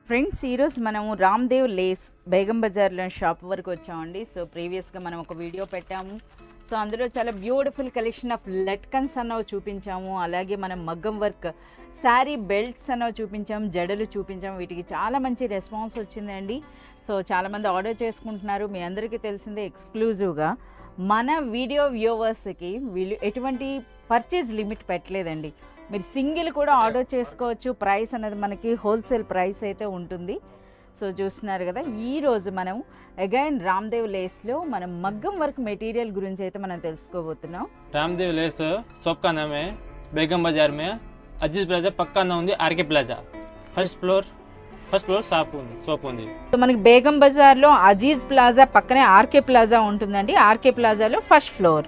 Friends ఈరోజు మనము Ramdev Lay's Begum బజార్లో షాప్ వరకు వచ్చామండి. సో ప్రీవియస్గా మనం ఒక వీడియో పెట్టాము. సో అందులో చాలా బ్యూటిఫుల్ కలెక్షన్ ఆఫ్ లట్కన్స్ అన్నవి చూపించాము. అలాగే మనం మగ్గం వర్క్ శారీ బెల్ట్స్ అన్నవి చూపించాము, జడలు చూపించాము. వీటికి చాలా మంచి రెస్పాన్స్ వచ్చిందండి. సో చాలామంది ఆర్డర్ చేసుకుంటున్నారు. మీ అందరికీ తెలిసిందే ఎక్స్క్లూజివ్గా మన వీడియో వ్యూవర్స్కి వీళ్ళు ఎటువంటి పర్చేజ్ లిమిట్ పెట్టలేదండి. మీరు సింగిల్ కూడా ఆర్డర్ చేసుకోవచ్చు. ప్రైస్ అనేది మనకి హోల్సేల్ ప్రైస్ అయితే ఉంటుంది. సో చూస్తున్నారు కదా, ఈరోజు మనం అగైన్ రామ్దేవ్ లేస్లో మనం మగ్గం వర్క్ మెటీరియల్ గురించి అయితే మనం తెలుసుకోబోతున్నాం. रामदेव लेस शॉप का नाम है बेगम बाजार में अजीज प्लाजा पक्का ना ఉంది RK plaza first floor shop ఉంది. సో మనకి బేగం బజార్లో అజీజ్ ప్లాజా పక్కనే ఆర్కే ప్లాజా ఉంటుందండి. ఆర్కే ప్లాజాలో ఫస్ట్ ఫ్లోర్.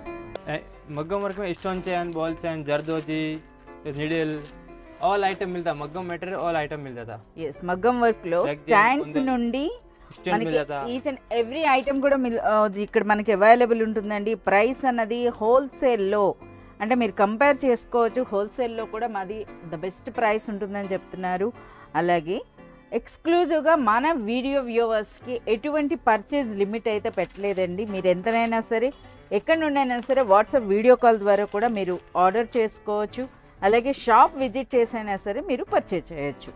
मग्गम वर्क में stone chain ball chain zardozi needle all item मिलता मग्गम मटेरियल ऑल आइटम मिलता था. ఎస్, మగ్గం వర్క్లో స్టాండ్స్ నుండి स्टैंड मिलता था. ఈచ్ అండ్ ఎవ్రీ ఐటమ్ కూడా ఇక్కడ మనకి అవైలబుల్ ఉంటుందండి. ప్రైస్ అన్నది హోల్సేల్లో అంటే మీరు కంపేర్ చేసుకోవచ్చు. హోల్సేల్లో కూడా మాది ద బెస్ట్ ప్రైస్ ఉంటుందని చెప్తున్నారు. అలాగే ఎక్స్క్లూజివ్గా మన వీడియో వ్యూవర్స్కి ఎటువంటి పర్చేజ్ లిమిట్ అయితే పెట్టలేదండి. మీరు ఎంతనైనా సరే ఎక్కడి నుండైనా సరే వాట్సాప్ వీడియో కాల్ ద్వారా కూడా మీరు ఆర్డర్ చేసుకోవచ్చు. అలాగే షాప్ విజిట్ చేసైనా సరే మీరు పర్చేజ్ చేయొచ్చు.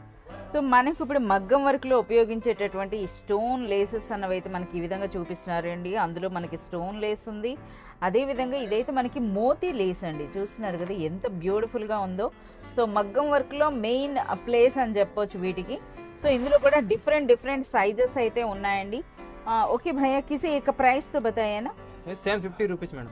సో మనకు ఇప్పుడు మగ్గం వర్క్లో ఉపయోగించేటటువంటి ఈ స్టోన్ లేసెస్ అన్నవి అయితే మనకి ఈ విధంగా చూపిస్తున్నారండి. అందులో మనకి స్టోన్ లేస్ ఉంది. అదేవిధంగా ఇదైతే మనకి మోతీ లేస్ అండి. చూస్తున్నారు కదా ఎంత బ్యూటిఫుల్గా ఉందో. సో మగ్గం వర్క్లో మెయిన్ ప్లేస్ అని చెప్పొచ్చు వీటికి. సో ఇందులో కూడా డిఫరెంట్ సైజెస్ అయితే ఉన్నాయండి. ఓకే భయ్యా, किसी एक प्राइस तो बताइए ना. 750 रुपीस मैडम.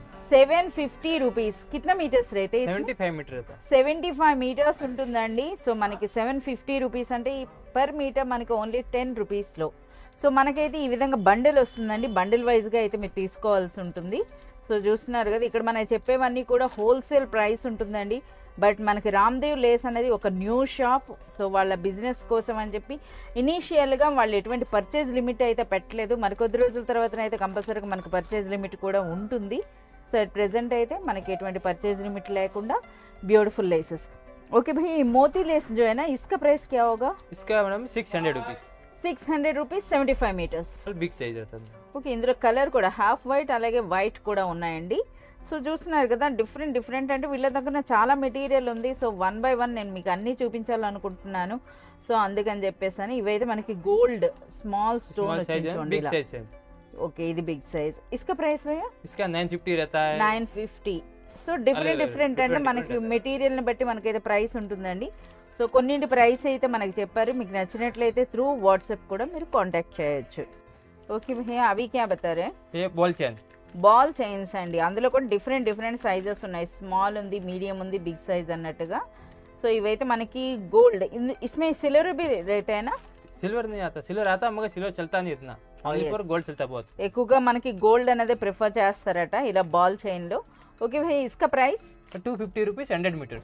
750 రూపీస్. कितना मीटर्स रहते हैं? 75 मीटर रहता है. 75 మీటర్స్ ఉంటుందండి. సో మనకి 750 రూపీస్ అంటే పర్ మీటర్ మనకి ఓన్లీ 10 రూపీస్లో. సో మనకైతే ఈ విధంగా బండిల్ వస్తుందండి. బండిల్ వైజ్గా అయితే మీరు తీసుకోవాల్సి ఉంటుంది. సో చూస్తున్నారు కదా, ఇక్కడ మనం చెప్పేవన్నీ కూడా హోల్సేల్ ప్రైస్ ఉంటుందండి. బట్ మనకి రామ్దేవ్ లేస్ అనేది ఒక న్యూ షాప్. సో వాళ్ళ బిజినెస్ కోసం అని చెప్పి ఇనీషియల్గా వాళ్ళు ఎటువంటి పర్చేజ్ లిమిట్ అయితే పెట్టలేదు. మరికొద్ది రోజుల తర్వాత అయితే కంపల్సరీగా మనకు పర్చేజ్ లిమిట్ కూడా ఉంటుంది. సో అట్ ప్రెజెంట్ అయితే మనకి ఎటువంటి పర్చేజ్ लिमिट లేకుండా బ్యూటిఫుల్ లేసెస్. ओके भाई, मोती लेस जो है ना, इसका प्राइस क्या होगा? इसका madam 600 rupees. 600 rupees 75 meters. Big size रहता है. ఓకే, ఇందులో కలర్ కూడా హాఫ్ వైట్ అలాగే వైట్ కూడా ఉన్నాయండి. సో చూస్తున్నారు కదా, డిఫరెంట్ అంటే వీళ్ళ దగ్గర చాలా మెటీరియల్ ఉంది. సో 1 by 1 నేను మీకు అన్నీ చూపించాలనుకుంటున్నాను. సో అందుకని చెప్పేసాను. ఇవైతే మనకి గోల్డ్ స్మాల్ స్టోన్ వచ్చింది. बिग साइज है. ఓకే, ఇది బిగ్ సైజ్. ఇస్కా ప్రైస్ భయ్యా? इसका 950 रहता है. 950. సో డిఫరెంట్ అంటే మనకి మెటీరియల్ని బట్టి మనకైతే ప్రైస్ ఉంటుందండి. సో కొన్నింటి ప్రైస్ అయితే మనకి చెప్పారు. మీకు నచ్చినట్లయితే త్రూ వాట్సాప్ కూడా మీరు కాంటాక్ట్ చేయొచ్చు. ఓకే భయ్యా, అవి క్యా బతారే? ये बॉल चैन. బాల్ చైన్స్ అండి. అందులో కూడా డిఫరెంట్ సైజెస్ ఉన్నాయి. స్మాల్ ఉంది, మీడియం ఉంది, బిగ్ సైజ్ అన్నట్టుగా. సో ఇవైతే మనకి గోల్డ్. इसमें सिल्वर भी रहता है ना? सिल्वर नहीं आता. सिल्वर आता मगर सिल्वर चलता नहीं इतना. ओनली फॉर गोल्ड चलता बहुत. ఎక్కువగా మనకి గోల్డ్ అనేది ప్రిఫర్ చేస్తారట ఇలా బాల్ చైన్లో. ఓకే భయ్యా, ఇస్కా ప్రైస్? 250 rupees 100 metre.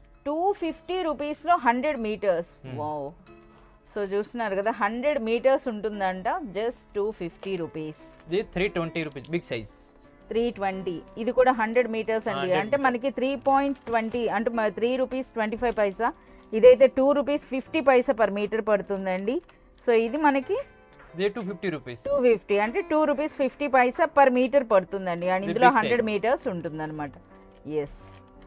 250 రూపీస్లో 100 మీటర్స్. వావ్. సో చూస్తున్నారు కదా, 100 మీటర్స్ ఉంటుందంట. Just 250 rupees. ఇది 320 రూపీస్ బిగ్ సైజ్. 320. ఇది కూడా 100 మీటర్స్ అండి. అంటే మనకి 3.20 అంటే 3 రూపీస్ 25 పైసా. ఇదైతే 2 రూపీస్ 50 పైసా పర్ మీటర్ పడుతుందండి. సో ఇది మనకి 250 రూపీస్. 250 అంటే 2 రూపీస్ 50 పైసా పర్ మీటర్ పడుతుందండి. అండ్ ఇందులో 100 మీటర్స్ ఉంటుందన్నమాట. ఎస్.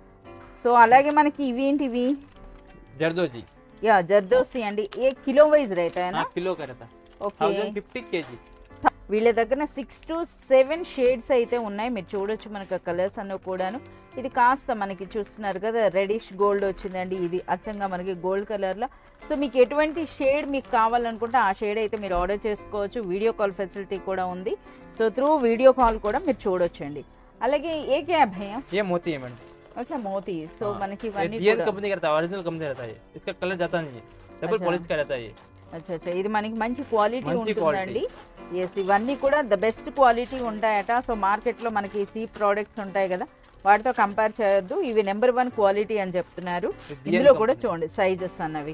సో అలాగే మనకి ఇవేంటివి? జర్దోజీ. యా, జర్దోసి అండి. ఏ కిలో వైజ్ रहता है ना? కిలో का रहता. Okay, 1050 kg. వీళ్ళ దగ్గర 6 to 7 షేడ్స్ అయితే ఉన్నాయి. మీరు చూడొచ్చు మనకు కలర్స్ అన్నవి కూడాను. ఇది కాస్త మనకి చూస్తున్నారు కదా, రెడిష్ గోల్డ్ వచ్చిందండి. ఇది అచ్చంగా మనకి గోల్డ్ కలర్లో. సో మీకు ఎటువంటి షేడ్ మీకు కావాలనుకుంటే ఆ షేడ్ అయితే మీరు ఆర్డర్ చేసుకోవచ్చు. వీడియో కాల్ ఫెసిలిటీ కూడా ఉంది. సో త్రూ వీడియో కాల్ కూడా మీరు చూడొచ్చండి. అలాగే ఏ క్యాబ్ है? ये मोती है मैडम. अच्छा, मोती. సో మనకి ఇవన్నీ DN कंपनी का रहता है. ओरिजिनल कंपनी रहता है. इसका कलर जाता नहीं है. डबल पॉलिश का रहता है ये. అచ్చా, ఇది మనకి మంచి క్వాలిటీ ఉంటుందండి. ఎస్, ఇవన్నీ కూడా ద బెస్ట్ క్వాలిటీ ఉంటాయట. సో మార్కెట్లో మనకి చీప్ ప్రోడక్ట్స్ ఉంటాయి కదా, వాటితో కంపేర్ చేయొద్దు. ఇవి నెంబర్ 1 క్వాలిటీ అని చెప్తున్నారు. ఇందులో కూడా చూడండి సైజెస్ అన్నవి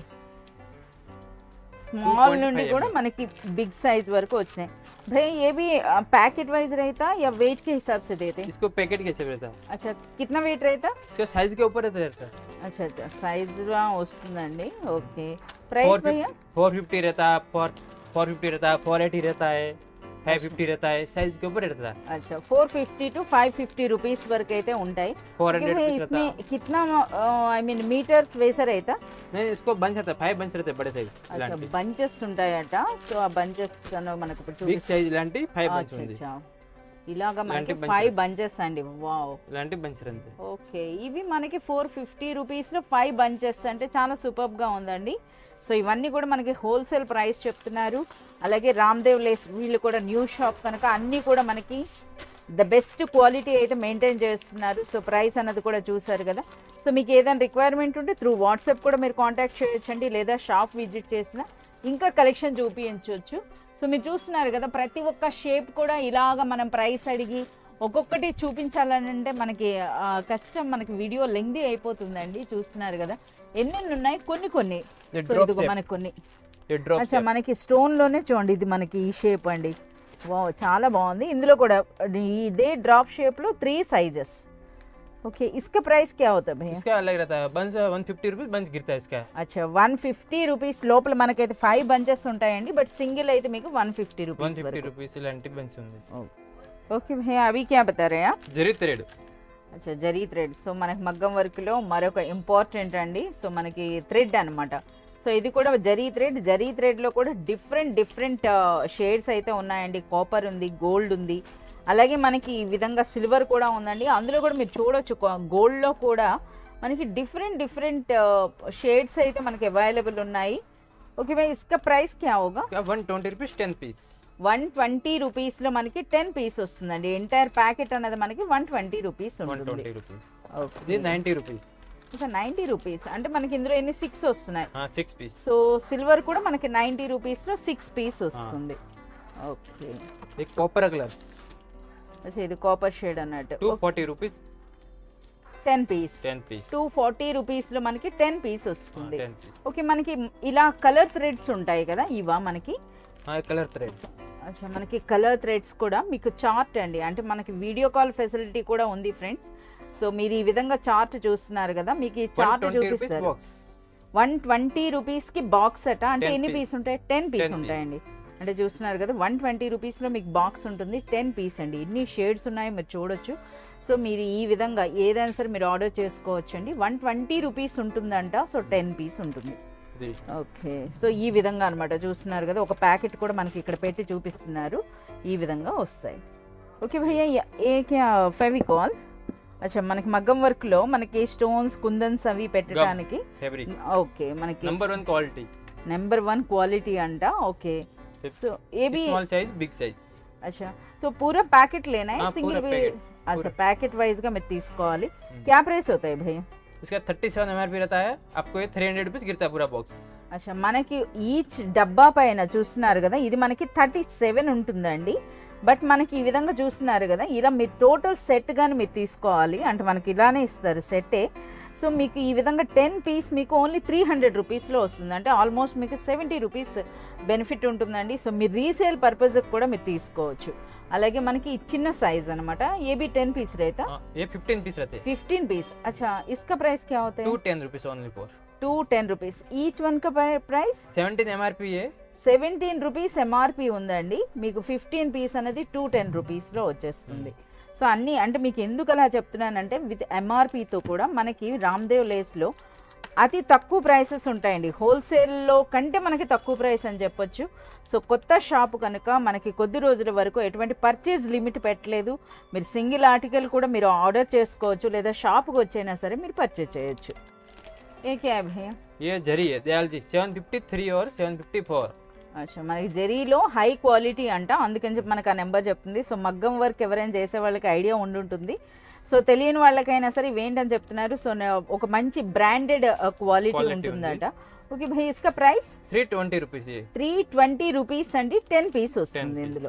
स्मॉल నుండి కూడా మనకి బిగ్ సైజ్ వరకు వచ్చినాయి. भाई ये भी पैकेट वाइज रहता है या वेट के हिसाब से देते हैं? इसको पैकेट के हिसाब रहता है. अच्छा, कितना वेट रहता है? इसका साइज के ऊपर रहता है. अच्छा अच्छा సైజుగా వస్తుందండి ఓకే ప్రైస్ భయ్యా 450 रहता है, 450 रहता है, 480 रहता है, 550 रहता है, साइज के ऊपर रहता है। अच्छा 450 to 550 रुपीस वరకు అయితే ఉంటాయి 400 ओके भैया रुपीस रहता इसमें है। कितना आई मीन मीटर्स वैसा रहता नहीं, इसको बंच रहता है, 5 बंच रहते हैं बड़े साइज अच्छा इलांटी। బంచెస్ ఉంటాయట సో ఆ బంచెస్ అన్న మనకు ఇప్పుడు बिग साइज इलांटी 5 बंच అచ్చా ఉంది। అచ్చా ఇలాగా మనకి ఇలాంటి bunches. 5 బంచెస్ అండి వావ్ ఇలాంటి బంచ్ रहते हैं। ఓకే ఇవి మనకి 450 రూపీస్లో 5 బంచెస్ అంటే చాలా సూపర్గా ఉందండి సో ఇవన్నీ కూడా మనకి హోల్సేల్ ప్రైస్ చెప్తున్నారు అలాగే రామ్దేవ్ లేస్ వీళ్ళు కూడా న్యూ షాప్ కనుక అన్నీ కూడా మనకి ద బెస్ట్ క్వాలిటీ అయితే మెయింటైన్ చేస్తున్నారు సో ప్రైస్ అన్నది కూడా చూసారు కదా సో మీకు ఏదైనా రిక్వైర్మెంట్ ఉంటే త్రూ వాట్సాప్ కూడా మీరు కాంటాక్ట్ చేయొచ్చండి లేదా షాప్ విజిట్ చేసిన ఇంకా కలెక్షన్ చూపించవచ్చు సో మీరు చూస్తున్నారు కదా ప్రతి ఒక్క షేప్ కూడా ఇలాగ మనం ప్రైస్ అడిగి ఒక్కొక్కటి చూపించాలని అంటే మనకి కష్టం మనకి వీడియో లెంగ్దీ అయిపోతుందండి చూస్తున్నారు కదా ఎన్నెన్ని ఉన్నాయి కొన్ని కొన్ని సో ఇదిగో మనకి కొన్ని ये ड्रॉप అచ్చా మనకి స్టోన్లోనే చూడండి ఇది మనకి ఈ షేప్ అండి వావ్ చాలా బాగుంది ఇందులో కూడా ఇదే డ్రాప్ షేప్లో 3 సైజెస్ ఓకే ఇస్కా ప్రైస్ క్యా అవుతా భయ్యా इसका अलग रहता है, बंच 150 रुपीस बंच गिरता है इसका। అచ్చా 150 రూపీస్ లోపల మనకైతే 5 బంచెస్ ఉంటాయండి బట్ సింగిల్ అయితే మీకు 150 రూపీస్ 150 रुपीस ఇలాంటి బంచ్ ఉంది। ఓకే భయ్యా అవి క్యా బతా రहे आप జరీ థ్రెడ్। అచ్చా జరీ థ్రెడ్ సో మనకి మగ్గం వర్క్లో మరొక ఇంపార్టెంట్ అండి సో మనకి థ్రెడ్ అనమాట సో ఇది కూడా జరీ థ్రెడ్లో కూడా డిఫరెంట్ షేడ్స్ అయితే ఉన్నాయండి కాపర్ ఉంది గోల్డ్ ఉంది అలాగే మనకి ఈ విధంగా సిల్వర్ కూడా ఉందండి అందులో కూడా మీరు చూడొచ్చు గోల్డ్లో కూడా మనకి డిఫరెంట్ షేడ్స్ అయితే మనకి అవైలబుల్ ఉన్నాయి ఓకే భయ్ ఇస్కా ప్రైస్ క్యా హోగా 120 रुपीस 10 पीस। 120 రూపీస్లో మనకి 10 పీస్ వస్తుందండి ఎంటైర్ ప్యాకెట్ అనేది మనకి 120 రూపీస్ ఉంటుంది 120 रुपीस। ఓకే ఇది 90 रुपीस। ఇంకా 90 రూపీస్ అంటే మనకి ఇందులో ఎన్ని 6 వస్తున్నాయి 6 पीस। సో సిల్వర్ కూడా మనకి 90 రూపీస్లో 6 పీస్ వస్తుంది ఓకే एक कॉपर कलर्स అచ్చా ఇది కాపర్ షేడ్ అన్నట్టు 240 रुपीस 10 పీస్ 10 पीस। 240 రూపీస్లో మనకి 10 పీస్ వస్తుంది 10 पीस। ఓకే మనకి ఇలా కలర్ థ్రెడ్స్ ఉంటాయి కదా ఇవా మనకి కలర్ థ్రెడ్స్। అచ్చా మనకి కలర్ థ్రెడ్స్ కూడా మీకు చార్ట్ అండి అంటే మనకి వీడియో కాల్ ఫెసిలిటీ కూడా ఉంది ఫ్రెండ్స్ సో మీరు ఈ విధంగా చార్ట్ చూస్తున్నారు కదా మీకు ఈ చార్ట్ చూపిస్తారు 120 రూపీస్కి బాక్స్ అట అంటే ఎన్ని పీస్ ఉంటాయి 10 పీస్ ఉంటాయండి అంటే చూస్తున్నారు కదా 120 రూపీస్లో మీకు బాక్స్ ఉంటుంది 10 పీస్ అండి ఎన్ని షేడ్స్ ఉన్నాయో మీరు చూడొచ్చు సో మీరు ఈ విధంగా ఏదైనా సరే మీరు ఆర్డర్ చేసుకోవచ్చు అండి 120 రూపీస్ ఉంటుందంట సో 10 పీస్ ఉంటుంది ఓకే సో ఈ విధంగా అనమాట చూస్తున్నారు కదా ఒక ప్యాకెట్ కూడా మనకి ఇక్కడ పెట్టి చూపిస్తున్నారు ఈ విధంగా వస్తాయి ఓకే భయ్యా ఏ క్యా ఫెవికాల్ అచ్చా మనకి మగ్గం వర్క్లో మనకి స్టోన్స్ కుందన్స్ అవి పెట్టడానికి ఓకే మనకి నెంబర్ 1 క్వాలిటీ అంట ఓకే సో ये भी स्मॉल साइज बिग साइज। अच्छा तो पूरा पैकेट लेना है सिंगल भी अच्छा पैकेट वाइज का मैं తీసుకోవాలి क्या प्राइस होता है भैया इसका 37 एमआरपी रहता है, आपको ये 300 रुपीस गिरता है पूरा बॉक्स। अच्छा మనకి ఈచ్ డబ్బా పైన చూస్తున్నారు కదా ఇది మనకి 37 ఉంటుందండి బట్ మనకి ఈ విధంగా చూస్తున్నారు కదా ఇలా మీరు టోటల్ సెట్ గాని మీరు తీసుకోవాలి అంటే మనకి ఇలానే ఇస్తారు సెట్టే సో మీకు ఈ విధంగా 10 పీస్ మీకు ఓన్లీ 300 రూపీస్లో వస్తుంది అంటే ఆల్మోస్ట్ మీకు 70 రూపీస్ బెనిఫిట్ ఉంటుందండి సో మీరు రీసేల్ పర్పస్కి కూడా మీరు తీసుకోవచ్చు అలాగే మనకి చిన్న సైజ్ అనమాట ये भी 10 पीस रहता ये 15 पीस रहते हैं 15 पीस अच्छा इसका प्राइस क्या होता है 210 rupees only for 210 rupees each one का प्राइस 17 एमआरपी है 17 రూపీస్ ఎంఆర్పి ఉందండి మీకు 15 పీస్ అనేది 210 రూపీస్లో వచ్చేస్తుంది సో అన్నీ అంటే మీకు ఎందుకు అలా చెప్తున్నానంటే విత్ ఎంఆర్పితో కూడా మనకి రామ్దేవ్ లేస్లో అతి తక్కువ ప్రైసెస్ ఉంటాయండి హోల్సేల్లో కంటే మనకి తక్కువ ప్రైస్ అని చెప్పొచ్చు సో కొత్త షాపు కనుక మనకి కొద్ది రోజుల వరకు ఎటువంటి పర్చేజ్ లిమిట్ పెట్టలేదు మీరు సింగిల్ ఆర్టికల్ కూడా మీరు ఆర్డర్ చేసుకోవచ్చు లేదా షాపుకి వచ్చైనా సరే మీరు పర్చేజ్ చేయొచ్చు ఏ క్యాబ్ హే ये जरी है दयाल जी 753 और 754 అచ్చా మనకి జరీలో హై క్వాలిటీ అంట అందుకని చెప్పి మనకు ఆ నెంబర్ చెప్తుంది సో మగ్గం వర్క్ ఎవరైనా చేసే వాళ్ళకి ఐడియా ఉండుంటుంది సో తెలియని వాళ్ళకైనా సరే ఇవేంటని చెప్తున్నారు సో ఒక మంచి బ్రాండెడ్ క్వాలిటీ ఉంటుందట ఓకే భయ్ ఇస్కా ప్రైస్ 320 रुपीस 320 రూపీస్ అండి 10 పీస్ వస్తుంది ఇందులో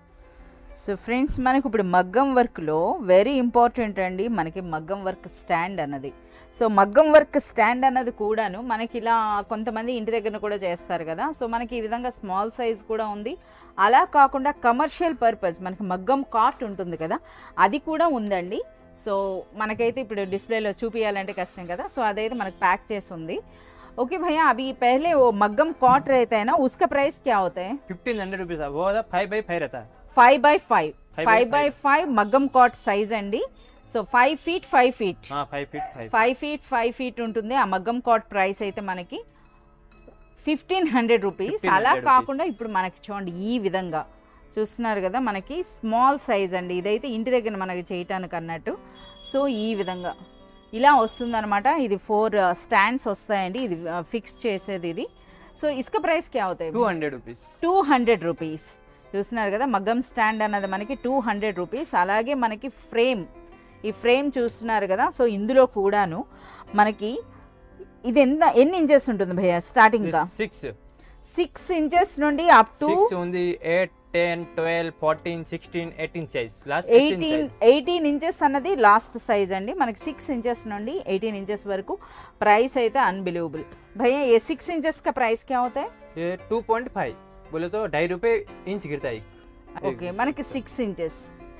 సో ఫ్రెండ్స్ మనకు ఇప్పుడు మగ్గం వర్క్లో వెరీ ఇంపార్టెంట్ అండి మనకి మగ్గం వర్క్ స్టాండ్ అన్నది సో మగ్గం వర్క్ స్టాండ్ అన్నది కూడాను మనకి ఇలా కొంతమంది ఇంటి దగ్గర కూడా చేస్తారు కదా సో మనకి ఈ విధంగా స్మాల్ సైజ్ కూడా ఉంది అలా కాకుండా కమర్షియల్ పర్పస్ మనకి మగ్గం కార్ట్ ఉంటుంది కదా అది కూడా ఉందండి సో మనకైతే ఇప్పుడు డిస్ప్లేలో చూపించాలంటే కష్టం కదా, సో అదైతే మనకు ప్యాక్ చేసి ఉంది. ओके भैया, अभी पहले वो मग्गम कॉट रहता है ना, उसका प्राइस क्या होता है? 1500 रुपीज. वो 5x5 रहता है. 5x5 5x5 మగ్గం కాట్ సైజ్ అండి. So 5 feet 5 feet 5 feet 5 feet 5 feet ఉంటుంది. ఆ మగ్గం కాట్ ప్రైస్ అయితే మనకి 1500 రూపీస్. అలా కాకుండా ఇప్పుడు మనకి చూడండి ఈ విధంగా చూస్తున్నారు కదా, మనకి స్మాల్ సైజ్ అండి. ఇదైతే ఇంటి దగ్గర మనకి చేయటానికి అన్నట్టు. సో ఈ విధంగా ఇలా వస్తుందన్నమాట. ఇది 4 స్టాండ్స్ వస్తాయండి, ఇది ఫిక్స్ చేసేది ఇది. సో ఇసుక ప్రైస్ క్యా అవుతాయి? 200 rupees. 200 రూపీస్. చూస్తున్నారు కదా, మగ్గం స్టాండ్ అన్నది మనకి 200 రూపీస్. అలాగే మనకి ఫ్రేమ్, ఈ ఫ్రేమ్ చూస్తున్నారు కదా, సో ఇందులో కూడాను మనకి ఇది ఎన్ని ఇంచెస్ ఉంటుంది భయ్యా స్టార్టింగ్ గా? 6 ఇంచెస్ నుండి అప్ టు 6 ఉంది, 8 10 12 14 16 18 సైజ్. లాస్ట్ 18 ఇంచెస్ అన్నది లాస్ట్ సైజ్ అండి మనకి. 6 ఇంచెస్ నుండి 18 ఇంచెస్ వరకు ప్రైస్ అయితే అన్బిలీవబుల్. भैया ये 6 इंचेस का प्राइस क्या होता है? ये 2.5 बोले तो 2.5 रुपए इंच गिरता है. ओके, మనకి 6 ఇంచెస్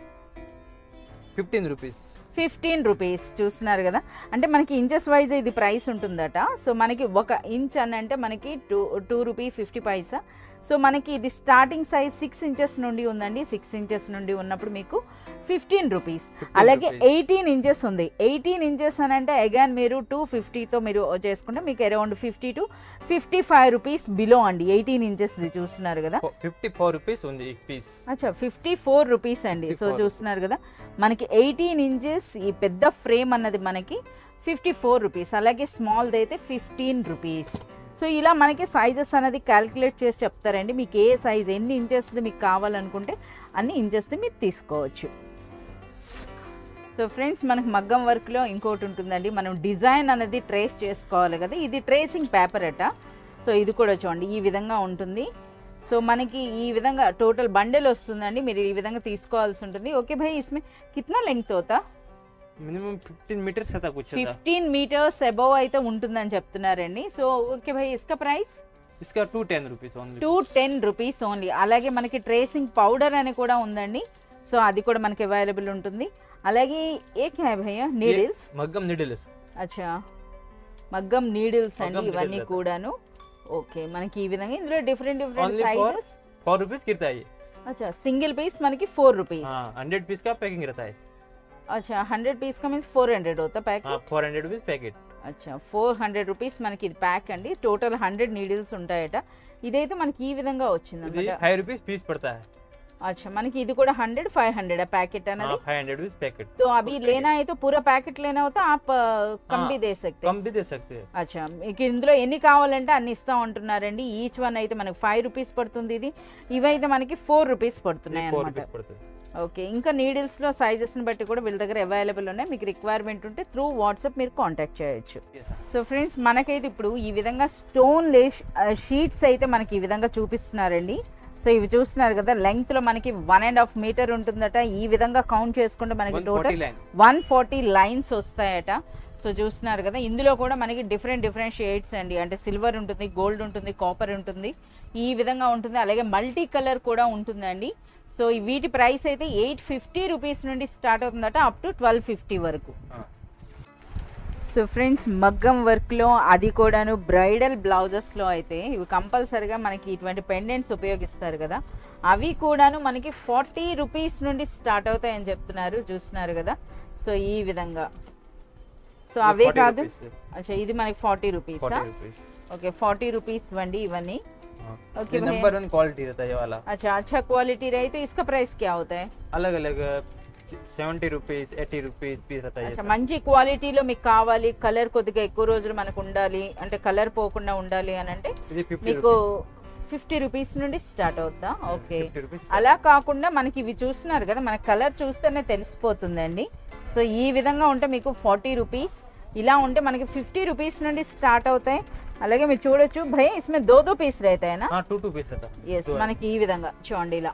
15 rupees. 15 రూపీస్. చూస్తున్నారు కదా, అంటే మనకి ఇంచెస్ వైజ్ ఇది ప్రైస్ ఉంటుందట. సో మనకి 1 ఇంచ్ అని అంటే మనకి 2 రూపీ 50 పైసా. సో మనకి ఇది స్టార్టింగ్ సైజ్ 6 ఇంచెస్ నుండి ఉందండి. 6 ఇంచెస్ నుండి ఉన్నప్పుడు మీకు 15 రూపీస్. అలాగే 18 ఇంచెస్ ఉంది. 18 ఇంచెస్ అని అంటే అగైన్ మీరు 250తో మీరు చేసుకుంటే మీకు అరౌండ్ 50 to 55 రూపీస్ బిలో అండి. 18 ఇంచెస్ ఇది చూస్తున్నారు కదా, 54 rupees ఉంది ఈ పీస్. అచ్చా 54 రూపీస్ అండి. సో చూస్తున్నారు కదా, మనకి 18 ఇంచెస్ ఈ పెద్ద ఫ్రేమ్ అన్నది మనకి 54 రూపీస్. అలాగే స్మాల్ది అయితే 15 రూపీస్. సో ఇలా మనకి సైజెస్ అనేది క్యాలిక్యులేట్ చేసి చెప్తారండి. మీకు ఏ సైజ్ ఎన్ని ఇంచెస్ది మీకు కావాలనుకుంటే అన్ని ఇంచెస్ది మీరు తీసుకోవచ్చు. సో ఫ్రెండ్స్, మనకి మగ్గం వర్క్లో ఇంకోటి ఉంటుందండి, మనం డిజైన్ అనేది ట్రేస్ చేసుకోవాలి కదా. ఇది ట్రేసింగ్ పేపర్ అట. సో ఇది కూడా చూడండి ఈ విధంగా ఉంటుంది. సో మనకి ఈ విధంగా టోటల్ బండిల్ వస్తుందండి, మీరు ఈ విధంగా తీసుకోవాల్సి ఉంటుంది. ఓకే భాయ్, ఇస్మే కిतना లెంగ్త్ होता? మినిమం 15 మీటర్స్ అయితే కూర్చుందా. 15 మీటర్స్ అబవ్ అయితే ఉంటుందని చెప్తున్నారండి. సో ఓకే భాయ్, ఇస్కా ప్రైస్? ఇస్కా 210 rupees ఓన్లీ. 210 rupees only. అలాగే మనకి ట్రేసింగ్ పౌడర్ అని కూడా ఉందండి. సో అది కూడా మనకి అవైలబుల్ ఉంటుంది. అలాగే ఏ క్యా హై భయ్యా? నీడిల్స్, మగ్గం నీడిల్స్. అచ్చా, మగ్గం నీడిల్స్ అండి ఇవన్నీ కూడాను. ఓకే, మనకి ఈ విధంగా ఇందులో డిఫరెంట్ సైజెస్ 4 rupees गिरता है. अच्छा, सिंगल पीस मन की 4 रुपीस. 100 पीस का पैकिंग रहता है. अच्छा, 100 पीस का मीन्स 400 होता पैकेट. 400 rupees packet. अच्छा, 400 రూపీస్ మనకి ఇది ప్యాక్ అండి. టోటల్ 100 నీడిల్స్ ఉంటాయట. ఇదైతే మనకి ఈ విధంగా వచ్చింది అన్నమాట. 5 rupees पीस पड़ता है. अच्छा, మనకి ఇది కూడా 100 500 पैकेट है ना? 500 rupees पैकेट. तो अभी लेना है तो पूरा पैकेट लेना होता, आप कम भी दे सकते हैं. कम भी दे सकते हैं. అచ్చా, మీకు ఇందులో ఎన్ని కావాలంటే అన్ని ఇస్తా ఉంటున్నారండి. ఈచ్ వన్ అయితే మనకి 5 రూపీస్ పడుతుంది. ఇది ఇవైతే మనకి 4 రూపీస్ పడుతున్నాయి అన్నమాట. ఓకే, ఇంకా నీడిల్స్లో సైజెస్ని బట్టి కూడా వీళ్ళ దగ్గర అవైలబుల్ ఉన్నాయి. మీకు రిక్వైర్మెంట్ ఉంటే త్రూ వాట్సాప్ మీరు కాంటాక్ట్ చేయొచ్చు. సో ఫ్రెండ్స్, మనకైతే ఇప్పుడు ఈ విధంగా స్టోన్ లేస్ షీట్స్ అయితే మనకి ఈ విధంగా చూపిస్తున్నారండి. సో ఇవి చూస్తున్నారు కదా, లెంగ్త్లో మనకి 1.5 మీటర్ ఉంటుందట. ఈ విధంగా కౌంట్ చేసుకుంటే మనకి టోటల్ 140 లైన్స్ వస్తాయట. సో చూస్తున్నారు కదా, ఇందులో కూడా మనకి డిఫరెంట్ షేడ్స్ అండి. అంటే సిల్వర్ ఉంటుంది, గోల్డ్ ఉంటుంది, కాపర్ ఉంటుంది, ఈ విధంగా ఉంటుంది. అలాగే మల్టీ కలర్ కూడా ఉంటుందండి. సో వీటి ప్రైస్ అయితే 850 రూపీస్ నుండి స్టార్ట్ అవుతుందట, అప్ టు 1250 వరకు. సో ఫ్రెండ్స్, మగ్గం వర్క్లో అది కూడాను బ్రైడల్ బ్లౌజెస్లో అయితే ఇవి కంపల్సరిగా మనకి ఇటువంటి పెండెంట్స్ ఉపయోగిస్తారు కదా, అవి కూడాను మనకి 40 రూపీస్ నుండి స్టార్ట్ అవుతాయని చెప్తున్నారు. చూస్తున్నారు కదా, సో ఈ విధంగా. సో అవే కాదు, అచ్చా ఇది మనకి 40 రూపీస్. ఓకే, 40 రూపీస్ వండి ఇవన్నీ. ओके, नंबर 1 क्वालिटी रहता है ये वाला. अच्छा क्वालिटी रही तो इसका प्राइस क्या होता है? अलग अलग 70 rupees 80 rupees పీస్ रहता है. अच्छा, మంచి క్వాలిటీలో మీకు కావాలి, కలర్ కొద్దిగా ఎక్కువ రోజులు మనకు ఉండాలి అంటే కలర్ పోకుండా ఉండాలి అని అంటే మీకు 50 రూపీస్ నుండి స్టార్ట్ అవుతా. ఓకే, అలా కాకుండా మనకి ఇవి చూస్తున్నారు కదా, మన కలర్ చూస్తేనే తెలిసిపోతుందండి. సో ఈ విధంగా ఉంటే మీకు 40 రూపీస్, ఇలా ఉంటే మనకి 50 రూపీస్ నుండి స్టార్ట్ అవుతాయి. అలాగే మీరు చూడొచ్చు భయ్య, ఇస్మే 2 పీస్ रहता ना? 2 పీస్ रहता. yes, మనకి ఈ విధంగా చూడండి ఇలా.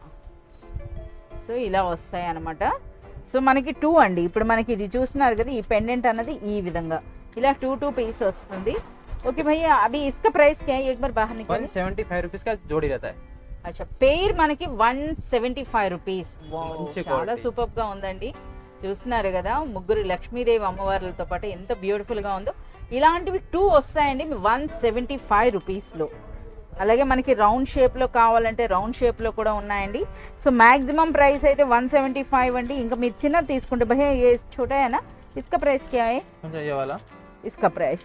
సో ఇలా వస్తాయి అన్నమాట. సో మనకి 2 అండి. ఇప్పుడు మనకి ఇది చూస్తున్నారు కదా, ఈ పెండెంట్ అన్నది ఈ విధంగా ఇలా 2 పీస్ వస్తుంది. ఓకే భయ్య, అవి इसका प्राइस क्या है? एक बार बाहर निकालो. 175 rupees का जोड़ी रहता है. अच्छा, पेयर మనకి 175 రూపీస్. చాలా సూపర్ గా ఉందండి. చూస్తున్నారు కదా ముగ్గురు లక్ష్మీదేవి అమ్మవార్లతో పాటు ఎంత బ్యూటిఫుల్గా ఉందో. ఇలాంటివి 2 వస్తాయండి 175 రూపీస్లో. అలాగే మనకి రౌండ్ షేప్లో కావాలంటే రౌండ్ షేప్లో కూడా ఉన్నాయండి. సో మ్యాక్సిమం ప్రైస్ అయితే 175 అండి. ఇంకా మీరు చిన్నది తీసుకుంటే భయ్యా ఏ छोटा है ना, इसका प्राइस क्या है? ये वाला इसका प्राइस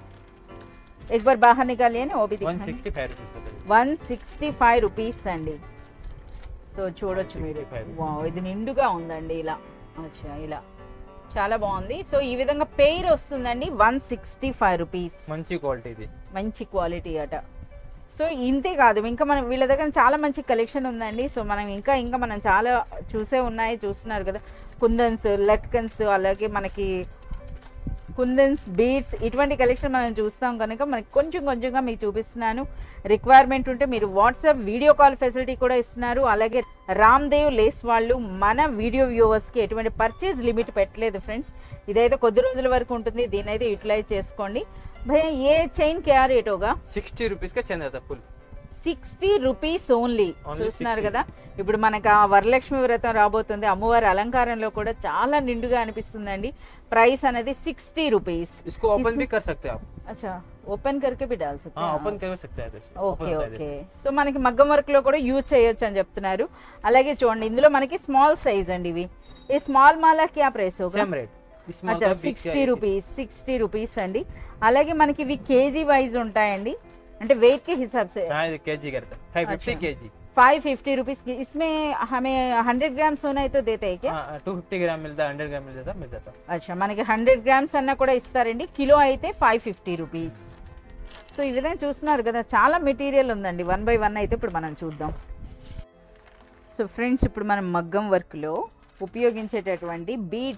एक बार बाहर निकालिए ना, वो भी 165 रुपीस का है। 165 రూపీస్ అండి. సో చూడొచ్చు మీరు. 165. వావ్, ఇది నిండుగా ఉందండి ఇలా. అచ్చా, ఇలా చాలా బాగుంది. సో ఈ విధంగా పెయిర్ వస్తుందండి 165 రూపీస్. మంచి క్వాలిటీ ఇది, మంచి క్వాలిటీ అట. సో ఇంతే కాదు, ఇంకా మనం వీళ్ళ దగ్గర చాలా మంచి కలెక్షన్ ఉందండి. సో మనం ఇంకా మనం చాలా చూస్తున్నారు కదా, కుందన్స్, లట్కన్స్, అలాగే మనకి కుందన్స్, బీడ్స్, ఇటువంటి కలెక్షన్ మనం చూస్తాం కనుక మనకి కొంచెంగా మీకు చూపిస్తున్నాను. రిక్వైర్మెంట్ ఉంటే మీరు వాట్సాప్ వీడియో కాల్ ఫెసిలిటీ కూడా ఇస్తున్నారు. అలాగే రామ్దేవ్ లేస్ వాళ్ళు మన వీడియో వ్యూవర్స్కి ఎటువంటి పర్చేజ్ లిమిట్ పెట్టలేదు ఫ్రెండ్స్. ఇదైతే కొద్ది రోజుల వరకు ఉంటుంది, దీని అయితే యూటిలైజ్ చేసుకోండి. భయ్యా ఏ చైన్ క్యా రేట్ होगा? 60 रुपीस का चैन रहता फुल, 60 రూపీస్ ఓన్లీ. చూస్తున్నారు 60. కదా, ఇప్పుడు మనకు ఆ వరలక్ష్మి వ్రతం రాబోతుంది. అమ్మవారి అలంకారంలో కూడా చాలా నిండుగా అనిపిస్తుందండి. ప్రైస్ అనేది 60 రూపీస్. इसको ओपन भी कर सकते हैं आप। अच्छा, ఓపెన్ करके भी डाल सकते हाँ, हैं. ओपन कर सकते हैं इधर से। ఓకే open होता है इधर ఓకే. से। సో మనకి మగ్గం వర్క్ లో కూడా యూజ్ చేయొచ్చు అని చెప్తున్నారు. అలాగే చూడండి, ఇందులో మనకి స్మాల్ సైజ్ అండి ఇవి. ఈ స్మాల్ మాలా క్యా ప్రైస్ होगा? सेम रेट, स्मॉल అచ్చా, का बिग 60 రూపీస్. 60 రూపీస్ అండి. అలాగే మనకి ఇవి కేజీ వైజ్ ఉంటాయండి, అంటే వెయిట్ के हिसाब से. हाँ, ये केजी करता है 550 केजी। 550 रुपीस की. इसमें हमें 100 ग्राम सोना ही तो देते हैं क्या? हाँ, 250 ग्राम मिलता है, 100 ग्राम मिल जाता। అచ్చా, మనకి 100 గ్రామ్స్ అన్న కూడా ఇస్తారండి. కిలో అయితే 550 రూపీస్. సో ఈ విధంగా చూస్తున్నారు కదా, చాలా మెటీరియల్ ఉందండి. 1 by 1 అయితే ఇప్పుడు మనం చూద్దాం. సో ఫ్రెండ్స్, ఇప్పుడు మనం మగ్గం వర్క్లో ఉపయోగించేటటువంటి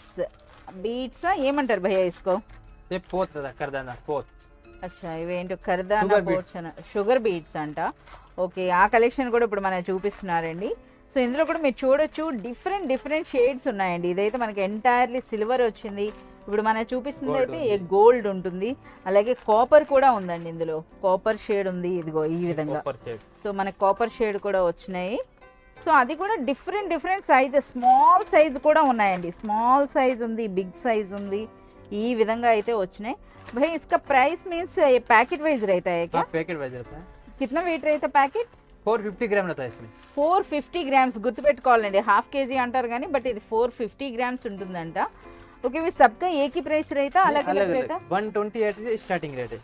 బీడ్స్ ఏమంటారు భయ్యా ఇసుకో? ये पोत रहता है, करदाना पोत। అచ్చా, ఇవేంటో కర్దానా Sugar పోట్స్ షుగర్ బీడ్స్ అంట. ఓకే, ఆ కలెక్షన్ కూడా ఇప్పుడు మనకి చూపిస్తున్నారండి. సో ఇందులో కూడా మీరు చూడొచ్చు, డిఫరెంట్ షేడ్స్ ఉన్నాయండి. ఇదైతే మనకి ఎంటైర్లీ సిల్వర్ వచ్చింది. ఇప్పుడు మనకి చూపిస్తుంది అయితే గోల్డ్ ఉంటుంది, అలాగే కాపర్ కూడా ఉందండి. ఇందులో కాపర్ షేడ్ ఉంది, ఇదిగో ఈ విధంగా. ऊपर से సో మనకి కాపర్ షేడ్ కూడా వచ్చినాయి. సో అది కూడా డిఫరెంట్ సైజ్, స్మాల్ సైజ్ కూడా ఉన్నాయండి. స్మాల్ సైజ్ ఉంది, బిగ్ సైజ్ ఉంది, ఈ విధంగా అయితే వచ్చినాయి. भाई इसका प्राइस मीन्स ये पैकेट वाइज रहता है क्या? हाँ, पैकेट वाइज रहता है। कितना वेट रहता है पैकेट? 450 ग्राम रहता है इसमें। 450 గ్రామ్స్ గుర్తుపెట్టుకోవాలండి. హాఫ్ కేజీ అంటారు కానీ బట్ ఇది 450 గ్రామ్స్ ఉంటుందంట. ఓకే, మీ సబ్కా ఏకీ ప్రైస్ रहता अलग अलग रहता? 128 స్టార్టింగ్ రేట్.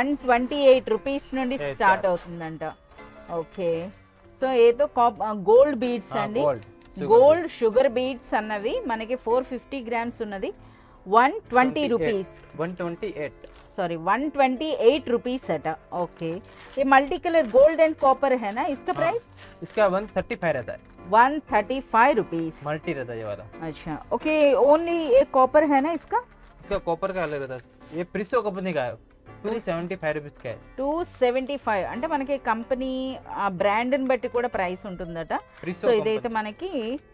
128 రూపీస్ నుండి స్టార్ట్ అవుతుందంట. ఓకే, సో ఏదో గోల్డ్ బీడ్స్ అండి. గోల్డ్ షుగర్ బీడ్స్ అన్నవి మనకి 450 గ్రామ్స్ ఉన్నది 120 రూపీస్. 128 सॉरी 128 रुपीस अट. ओके, ये multi colour gold and copper है ना, इसका प्राइस? इसका 135 रहता है, 135 रुपीस. मल्टी रहता है ये वाला। अच्छा, ओके, ओनली एक कॉपर है ना इसका? इसका कॉपर का अलग रहता है, ये प्रिसो कंपनी का है, 275 रुपीस का है। 275 అంటే మనకి కంపెనీ ఆ బ్రాండ్ ని బట్టి కూడా ప్రైస్ ఉంటుందట. Priso సో ఇదైతే మనకి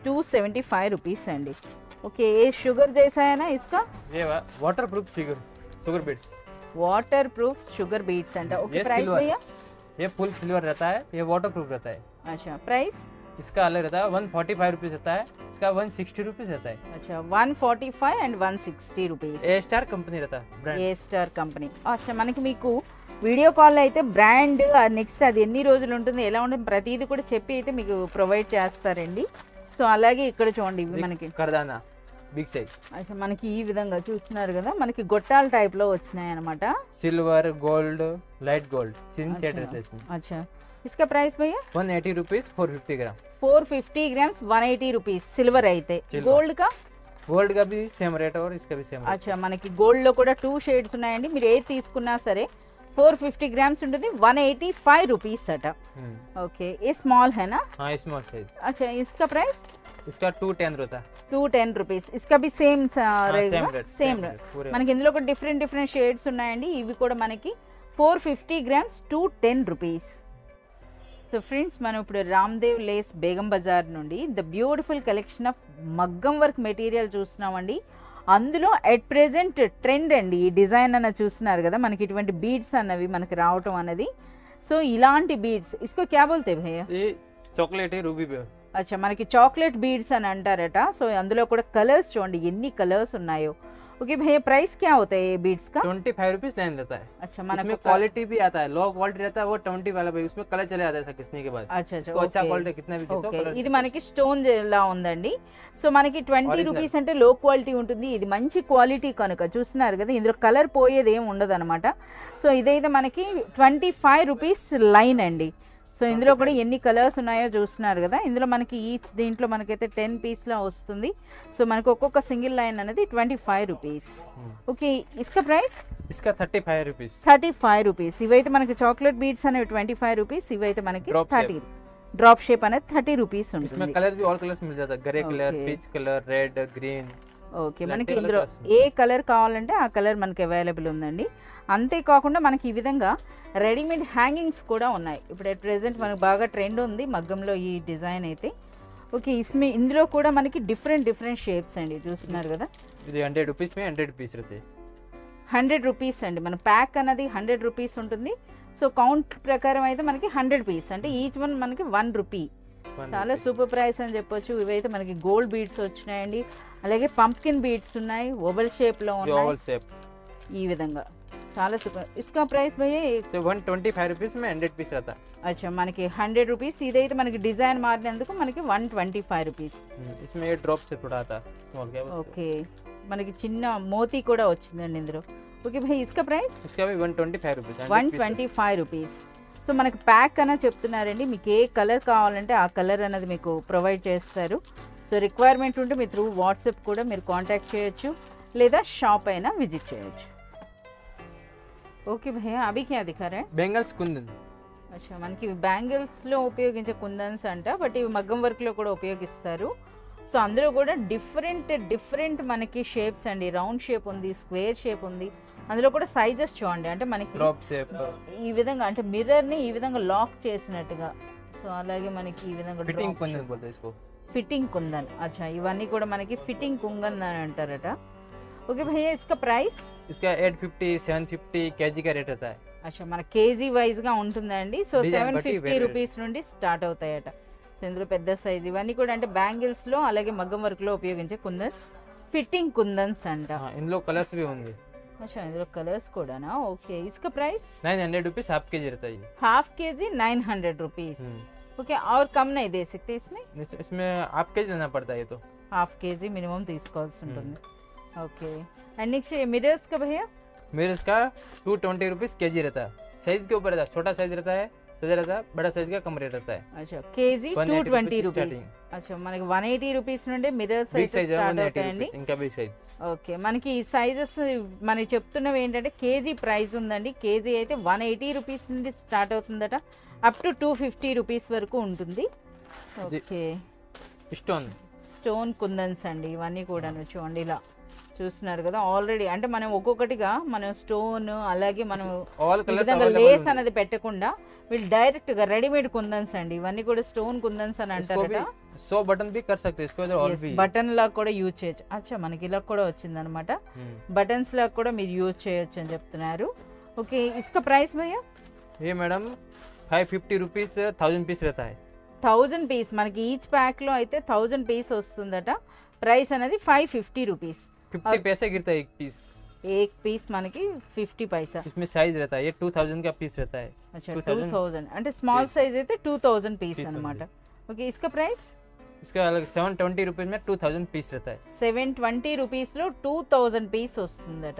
275 రూపీస్ అండి. ఓకే, ఏ షుగర్ जैसा है ना इसका? ये waterproof sugar beads, waterproof sugar beads अंట. ओके, ये प्राइस सिल्वर, भैया? ये फुल सिल्वर रहता है, ये वाटर प्रूफ रहता है। अच्छा, प्राइस? इसका अलग रहता है, 145 रुपीस रहता है, इसका 160 रुपीस रहता है। अच्छा, 145 and 160 rupees. A star company रहता है ब्रांड। ఏ స్టార్ కంపెనీ. అచ్చా, మనకి మీకు వీడియో కాల్లో అయితే బ్రాండ్, నెక్స్ట్ అది ఎన్ని రోజులు ఉంటుంది, ఎలా ఉంటుంది, ప్రతిదీ కూడా చెప్పి అయితే మీకు ప్రొవైడ్ చేస్తారండి. సో అలాగే ఇక్కడ చూడండి, ఇవి మనకి करदाना बिग साइज। అచ్చా, మనకి ఈ విధంగా చూస్తున్నారు కదా, మనకి గొట్టాల టైప్లో వచ్చినాయి అనమాట. सिल्वर गोल्ड लाइट गोल्ड सिंग सेट रहता है इसमें। अच्छा, इसका प्राइस भैया? 180 rupees 450 gram. 450 grams 180 rupees. Silver అయితే. Silver. గోల్డ్ కా? गोल्ड का भी सेम रेट और इसका भी सेम रेट। అచ్చా, మనకి గోల్డ్ లో కూడా 2 షేడ్స్ ఉన్నాయండి. మీరు ఏది తీసుకున్నా సరే 450 గ్రామ్స్ ఉంటుంది, 185 रुपीस अटा. ओके, ये स्मॉल है ना? हाँ, स्मॉल साइज। अच्छा, इसका प्राइस? इसका 210 रहता है। 210 रुपीस. इसका भी సేమ్ సేమ్ మనకి ఇందులో కూడా డిఫరెంట్ షేడ్స్ ఉన్నాయండి. ఇవి కూడా మనకి 450 గ్రామ్స్ 210 రూపీస్. సో ఫ్రెండ్స్, మనం ఇప్పుడు రామ్దేవ్ లేస్ బేగం బజార్ నుండి ద బ్యూటిఫుల్ కలెక్షన్ ఆఫ్ మగ్గం వర్క్ మెటీరియల్ చూస్తున్నామండి. అందులో ఎట్ ప్రెజెంట్ ట్రెండ్ అండి ఈ డిజైన్ అన్న చూస్తున్నారు కదా, మనకి ఇటువంటి బీడ్స్ అన్నవి మనకి రావటం అనేది. సో ఇలాంటి బీడ్స్ ఇస్కో క్యా బోల్తే భయ్యా? ये चॉकलेट है रूबी पे। అచ్చా మనకి చాక్లెట్ బీడ్స్ అని అంటారట సో అందులో కూడా కలర్స్ చూడండి ఎన్ని కలర్స్ ఉన్నాయో ओके भैया प्राइस क्या होता है ये बीड्स का 25 रुपीज लाइन रहता है। अच्छा इसमें మనకు क्वालिटी भी आता है, लो क्वालिटी रहता है वो 20 वाला भाई, उसमें कलर चले जाता है खींचने के बाद। अच्छा अच्छा इसको अच्छा okay. क्वालिटी कितना भी खींचो ఓకే कलर ఇది మనకి స్టోన్ లా ఉందండి సో మనకి 20 Original. రూపీస్ అంటే లో క్వాలిటీ ఉంటుంది ఇది మంచి క్వాలిటీ కనుక చూస్తున్నారు కదా ఇందులో కలర్ పోయేది ఏం ఉండదు అనమాట సో ఇదైతే మనకి 25 రూపీస్ లైన్ అండి సో ఇందులో కూడా ఎన్ని కలర్స్ ఉన్నాయో చూస్తున్నారు కదా ఇందులో మనకి ఈచ్ దీంట్లో మనకైతే 10 పీస్లా వస్తుంది సో మనకు ఒక్కొక్క సింగిల్ లైన్ అనేది 25 రూపీస్ ఓకే ఇస్కా ప్రైస్ इसका 35 रुपीज। 35 రూపీస్ ఇవైతే మనకి చాక్లెట్ బీడ్స్ అనేవి 25 రూపీస్ ఇవైతే మనకి Drop 30 డ్రాప్ షేప్ అనేది 30 రూపీస్ इसमें ఉంటుంది कलर भी ऑल कलर्स मिल जाता है, grey colour, Okay. Peach colour, red, green. Okay మనకి Lactose ఇందులో colours. ఏ కలర్ కావాలంటే ఆ కలర్ మనకి అవైలబుల్ ఉందండి అంతేకాకుండా మనకి ఈ విధంగా రెడీమేడ్ హ్యాంగింగ్స్ కూడా ఉన్నాయి ఇప్పుడు అట్ ప్రెసెంట్ మనకు బాగా ట్రెండ్ ఉంది మగ్గంలో ఈ డిజైన్ అయితే ఓకే ఇందులో కూడా మనకి డిఫరెంట్ షేప్స్ అండి చూస్తున్నారు కదా ఇది 100 रुपीस में 100 पीस रहते हैं। 100 రూపీస్ అండి మన ప్యాక్ అనేది 100 రూపీస్ ఉంటుంది సో కౌంట్ ప్రకారం అయితే మనకి 100 పీస్ అంటే ఈచ్ వన్ మనకి 1 రూపీ చాలా సూపర్ ప్రైస్ అని చెప్పొచ్చు ఇవైతే మనకి గోల్డ్ బీడ్స్ వచ్చినాయండి అలాగే పంప్కిన్ బీడ్స్ ఉన్నాయి ఓవల్ షేప్ లో जो ఉన్నాయి ओवल शेप ఈ విధంగా చాలా సూపర్ ఇస్కా ప్రైస్ భయ్యా से 125 रुपीस में 100 पीस रहता है। అచ్చా మనకి 100 రూపీస్ ఇదైతే మనకి డిజైన్ మారినందుకు మనకి 125 రూపీస్ इसमें ये ड्रॉप से थोड़ा आता स्मॉल क्या बोलते ఓకే మనకి చిన్న మోతీ కూడా వచ్చిందండి ఇందులో ఓకే భయ్ ఇస్కా ప్రైస్ हैं। इसका भी 125 रुपीस। 125 రూపీస్ సో మనకి ప్యాక్ అన్న చెప్తున్నారండి మీకు ఏ కలర్ కావాలంటే ఆ కలర్ అనేది మీకు ప్రొవైడ్ చేస్తారు సో రిక్వైర్మెంట్ ఉంటే మీ త్రూ వాట్సాప్ కూడా మీరు కాంటాక్ట్ చేయొచ్చు లేదా షాప్ అయినా విజిట్ చేయొచ్చు ఓకే భయ్యా అభి క్యా దిఖా రే बेंगल्स कुंदन అచ్చా మనకి బ్యాంగిల్స్లో ఉపయోగించే కుందన్స్ అంట బట్ ఇవి మగ్గం వర్క్లో కూడా ఉపయోగిస్తారు సో అందులో కూడా డిఫరెంట్ మనకి షేప్స్ అండి రౌండ్ షేప్ ఉంది స్క్వేర్ షేప్ ఉంది అందులో కూడా సైజెస్ చూడండి అంటే మనకి ड्रॉप शेप ఈ విధంగా అంటే మిర్రర్ని ఈ విధంగా లాక్ చేసినట్టుగా సో అలాగే మనకి ఈ విధంగా फिटिंग कुंदन बोलते हैं इसको। ఫిట్టింగ్ కుందన్ అచ్చా ఇవన్నీ కూడా మనకి ఫిట్టింగ్ కుందన్ అని అంటారట ఓకే భయ్యా ఇస్కా ప్రైస్ इसका 850 750 केजी का रेट रहता है। అచ్చా మన కేజీ వైజ్గా ఉంటుందండి సో Design బట్టి 750 వేరే రూపీస్ నుండి స్టార్ట్ అవుతాయట సో ఇందులో పెద్ద సైజ్ ఇవన్నీ కూడా అంటే బ్యాంగిల్స్లో అలాగే మగ్గం వర్క్లో ఉపయోగించే కుందన్స్ ఫిట్టింగ్ కుందన్స్ అంట हाँ इन लोग कलर्स भी होंगे। అచ్చా ఇందులో కలర్స్ కూడానా ఓకే ఇస్కా ప్రైస్ 900 रुपीस हाफ केजी रहता है ये। हाफ केजी 900 रुपीस ओके और कम नहीं दे सकते इसमें इसमें हाफ केजी लेना पड़ता है ये तो। హాఫ్ కేజీ మినిమం తీసుకోవాల్సి ఉంటుంది ఓకే అండ్ నెక్స్ట్ మిరర్స్ का भैया मेरे इसका 220 रुपीस केजी रहता है, साइज के ऊपर रहता है, छोटा साइज रहता है सजा रहता है, बड़ा साइज का कम रेट रहता है। అచ్చా కేజీ 180 220 rupees రూపీస్ starting. అచ్చా మనకి 180 రూపీస్ నుండి మిరర్స్ बिग అయితే साइज है స్టార్ట్ 180 అవుతాయండి रुपीस इनका बिग साइज। ఓకే మనకి ఈ సైజెస్ మనకి చెప్తున్నవి ఏంటంటే కేజీ ప్రైస్ ఉందండి కేజీ అయితే 180 రూపీస్ నుండి స్టార్ట్ అవుతుందట అప్ టు 250 రూపీస్ వరకు ఉంటుంది ఓకే स्टोन స్టోన్ కుందన్స్ అండి ఇవన్నీ కూడా చూడండి ఇలా చూస్తున్నారు కదా ఆల్రెడీ అంటే మనం ఒక్కొక్కటిగా మనం స్టోన్ అలాగే మనం ऑल ఈ कलर्स విధంగా अवेलेबल లేస్ होंगे। అనేది పెట్టకుండా వీళ్ళు డైరెక్ట్ గా రెడీమేడ్ కుందన్స్ అండి ఇవన్నీ కూడా స్టోన్ కుందన్స్ అని इसको भी అంటారట 100 बटन भी कर सकते हैं, इसको इधर और भी। బటన్ లా కూడా యూజ్ చేయొచ్చు అచ్చా మనకి ఇలా కూడా వచ్చింది అనమాట బటన్స్ లా కూడా మీరు యూజ్ చేయొచ్చు అని చెప్తున్నారు ఓకే ఇసుక ప్రైస్ భయ్యా ये मैडम 550 रुपीस 1000 पीस रहता है। 1000 పీస్ మనకి ఈచ్ ప్యాక్ లో అయితే 1000 పీస్ వస్తుందట ప్రైస్ అనేది 550 రూపీస్ 50 पैसे गिरता है एक पीस। एक पीस మనకి 50 పైసా इसमें साइज रहता है, ये 2000 का पीस रहता है। अच्छा 2000 2000 అంటే స్మాల్ Piece. సైజ్ అయితే 2000 పీస్ Piece అన్నమాట only। ఓకే ఇసుక ప్రైస్ इसका अलग 720 रुपीस में 2000 पीस रहता है। 720 రూపీస్ లో 2000 పీస్ వస్తుందట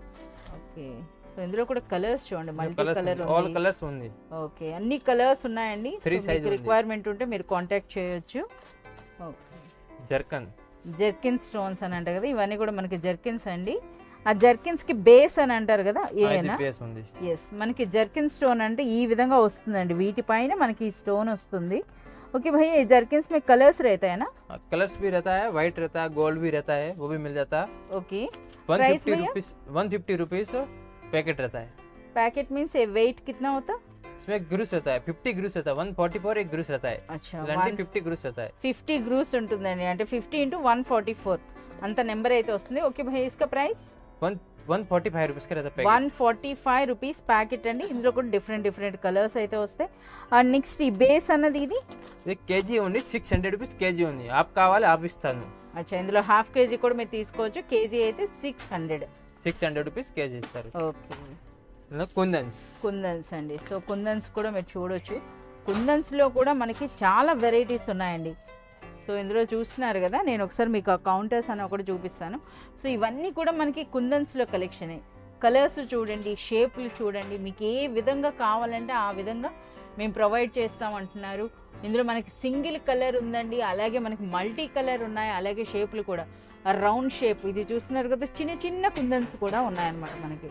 ఓకే సో ఇందులో కూడా కలర్స్ చూడండి మల్టీ కలర్ ऑल ఉంది कलर्स होंगे। ఓకే అన్ని కలర్స్ ఉన్నాయండి Three size ఉంది. రిక్వైర్మెంట్ ఉంటే మీరు కాంటాక్ట్ చేయొచ్చు ఓకే जरकन జర్కిన్ స్టోన్స్ అని అంటారు కదా ఇవన్నీ కూడా మనకి జర్కిన్స్ అండి ఆ జర్కిన్స్ కి బేస్ అని అంటారు కదా ఏనా बेस होंगे। ఎస్ మనకి జర్కిన్ స్టోన్ అంటే ఈ విధంగా వస్తుందండి వీటిపైన మనకి ఈ స్టోన్ వస్తుంది ఓకే భయ్య ఈ జర్కిన్స్ में कलर्स रहता है ना कलर्स भी रहता है, व्हाइट रहता है, गोल्ड भी रहता है, वो भी मिल जाता है। ओके प्राइस 150 भैया? रुपीस 150 रुपीस पैकेट रहता है। पैकेट मीन्स ये वेट कितना होता इसमें ग्रूस रहता है, 50 ग्रूस रहता है, 144 एक ग्रूस रहता है। अच्छा इलांటి 50 ग्रूस रहता है। 50 గ్రూస్ ఉంటుందండి అంటే 50 × 144 అంత నెంబర్ అయితే వస్తుంది ఓకే భయ్య ఇస్కా ప్రైస్ 145 रुपीस का रहता है पैकेट। 145 రూపీస్ ప్యాకెట్ అండి. ఇందులో కూడా డిఫరెంట్ డిఫరెంట్ కలర్స్ అయితే వస్తాయి. అండ్ నెక్స్ట్ ఈ బేస్ అన్నది ఇది ఇది కేజీ ఉంది 600 రూపీస్ కేజీ ఉంది. ఆప్ కావాలి ఆప్ ఇస్తాను. అచ్చా, ఇందులో హాఫ్ కేజీ కూడా మీరు తీసుకోవచ్చు. కేజీ అయితే 600 రూపీస్ కేజీ ఇస్తారు. ఓకే, కుందన్స్ అండి. సో కుందన్స్ కూడా మీరు చూడొచ్చు. కుందన్స్లో కూడా మనకి చాలా వెరైటీస్ ఉన్నాయండి. సో ఇందులో చూస్తున్నారు కదా, నేను ఒకసారి మీకు ఆ కౌంటర్స్ అని ఒకటి చూపిస్తాను. సో ఇవన్నీ కూడా మనకి కుందన్స్లో కలెక్షనే. కలర్స్ చూడండి, షేప్లు చూడండి, మీకు ఏ విధంగా కావాలంటే ఆ విధంగా మేము ప్రొవైడ్ చేస్తామంటున్నారు. ఇందులో మనకి సింగిల్ కలర్ ఉందండి, అలాగే మనకి మల్టీ కలర్ ఉన్నాయి, అలాగే షేప్లు కూడా రౌండ్ షేప్ ఇది చూస్తున్నారు కదా, చిన్న చిన్న కుందన్స్ కూడా ఉన్నాయన్నమాట మనకి.